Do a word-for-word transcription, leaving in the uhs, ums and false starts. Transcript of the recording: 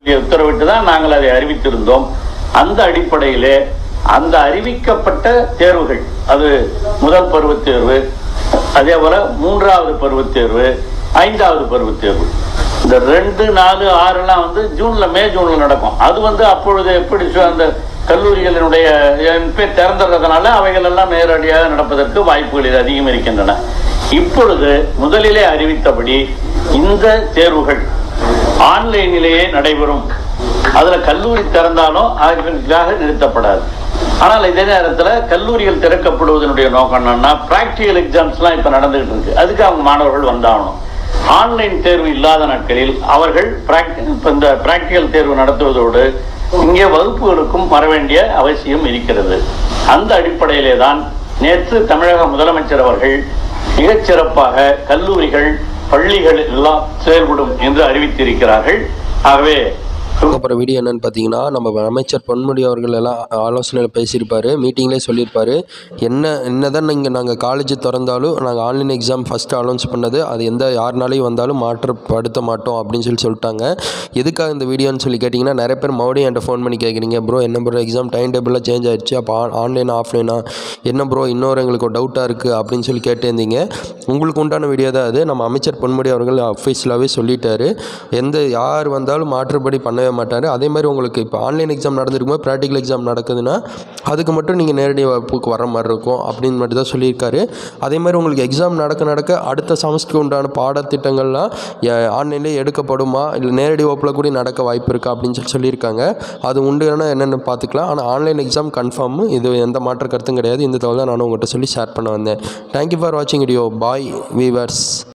உத்தரவிட்டு தான் நாங்கள் அதை அறிவித்திருந்தோம். அந்த அடிப்படையிலே அந்த அறிவிக்கப்பட்ட தேர்வுகள், அது முதல் பருவத் தேர்வு, அதே போல மூன்றாவது பருவத் தேர்வு, ஐந்தாவது பருவத் தேர்வு, இந்த ரெண்டு நாலு ஆறுலாம் வந்து ஜூன்ல மே ஜூன்ல நடக்கும். அது வந்து அப்பொழுது எப்படி அந்த கல்லூரிகளினுடைய பேர் திறந்துறதுனால அவைகள் எல்லாம் நேரடியாக நடப்பதற்கு வாய்ப்புகள் அதிகம் இருக்கின்றன. இப்பொழுது முதலிலே அறிவித்தபடி இந்த தேர்வுகள் ஆன்லைனிலேயே நடைபெறும். அதுல கல்லூரி திறந்தாலும் அதற்காக நிறுத்தப்படாது. ஆனால் இதே நேரத்தில் கல்லூரிகள் திறக்கப்படுவதனுடைய நோக்கம் என்னன்னா, பிராக்டிகல் எக்ஸாம்ஸ்லாம் இப்போ நடந்துகிட்டு இருக்கு. அதுக்கு அவங்க மாணவர்கள் வந்தாகணும். ஆன்லைன் தேர்வு இல்லாத நாட்களில் அவர்கள் இந்த பிராக்டிகல் தேர்வு நடத்துவதோடு இங்கே வகுப்புகளுக்கும் வர வேண்டிய அவசியம் இருக்கிறது. அந்த அடிப்படையிலே தான் நேற்று தமிழக முதலமைச்சர் அவர்கள் மிகச்சிறப்பாக கல்லூரிகள் பள்ளிகள் எல்லாம் செயல்படும் என்று அறிவித்திருக்கிறார்கள். ஆகவே அப்புறம் வீடியோ என்னென்னு பார்த்தீங்கன்னா, நம்ம அமைச்சர் பொன்முடி அவர்கள் எல்லாம் ஆலோசனையில் பேசியிருப்பார், மீட்டிங்லேயே சொல்லியிருப்பார். என்ன என்ன தான் நீங்கள் நாங்கள் காலேஜ் திறந்தாலும் நாங்கள் ஆன்லைன் எக்ஸாம் ஃபஸ்ட்டு அனௌன்ஸ் பண்ணது, அது எந்த யாருனாலையும் வந்தாலும் மாற்றப்படுத்த மாட்டோம் அப்படின்னு சொல்லி சொல்லிட்டாங்க. எதுக்காக இந்த வீடியோன்னு சொல்லி கேட்டிங்கன்னா, நிறைய பேர் மறுபடியும் என்கிட்ட ஃபோன் பண்ணி கேட்குறீங்க, ப்ரோ என்ன ப்ரோ எக்ஸாம் டைம் டேபிளாக சேஞ்ச் ஆகிடுச்சு, அப்போ ஆன்லைனா ஆஃப்லைனா என்ன ப்ரோ இன்னொரு எங்களுக்கு ஒரு டவுட்டாக இருக்குது அப்படின்னு சொல்லி கேட்டிருந்தீங்க. உங்களுக்கு உண்டான வீடியோ தான் அது. நம்ம அமைச்சர் பொன்முடி அவர்கள் அஃபீஷியலாகவே சொல்லிட்டாரு, எந்த யார் வந்தாலும் மாற்றுப்படி பண்ணவே மாட்டார். அதே மாதிரி உங்களுக்கு இப்போ ஆன்லைன் எக்ஸாம் நடந்துருக்கும்போது ப்ராக்டிக்கல் எக்ஸாம் நடக்குதுன்னா அதுக்கு மட்டும் நீங்கள் நேரடி வகுப்புக்கு வர மாதிரி இருக்கும் அப்படின்னு மட்டும் தான் சொல்லியிருக்காரு. அதே மாதிரி உங்களுக்கு எக்ஸாம் நடக்க நடக்க அடுத்த செமஸ்டருக்கு உண்டான பாடத்திட்டங்கள்லாம் ஆன்லைன்லேயே எடுக்கப்படுமா, இல்லை நேரடி வகுப்பில் கூட நடக்க வாய்ப்பு இருக்கா அப்படின்னு சொல்லி சொல்லியிருக்காங்க. அது உண்டுன்னா என்னென்னு பார்த்துக்கலாம். ஆனால் ஆன்லைன் எக்ஸாம் கன்ஃபார்ம், இது எந்த மாற்ற கருத்தும் கிடையாது. இந்த தகவல் தான் நானும் உங்கள்கிட்ட சொல்லி ஷேர் பண்ண வந்தேன். தேங்க்யூ ஃபார் வாட்சிங் வீடியோ. Bye viewers.